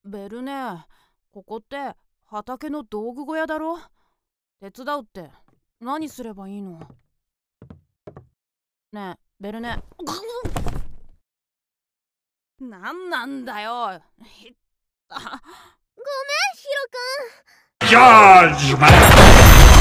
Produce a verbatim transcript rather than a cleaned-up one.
ベルネ、ここって畑の道具小屋だろ。手伝うって何すればいいの？ねえ、ベルネ。なんなんだよ。ひった。 ごめん、ヒロくん。 ジョージマン